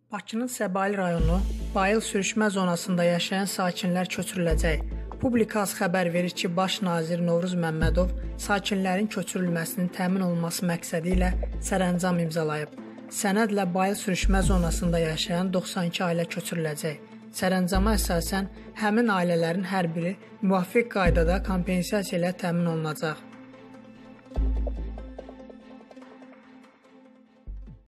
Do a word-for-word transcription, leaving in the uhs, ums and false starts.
Bakının Səbail rayonu Bayıl sürüşmə zonasında yaşayan sakinlər köçürüləcək. Publikas xəbər verir ki, Baş nazir Novruz Məmmədov sakinlərin köçürülməsinin təmin olunması məqsədi ilə sərəncam imzalayıb. Sənədlə Bayıl sürüşmə zonasında yaşayan doxsan iki ailə köçürüləcək. Sərəncama əsasən həmin ailələrin hər biri müvafiq qaydada kompensasiya ilə təmin olunacaq.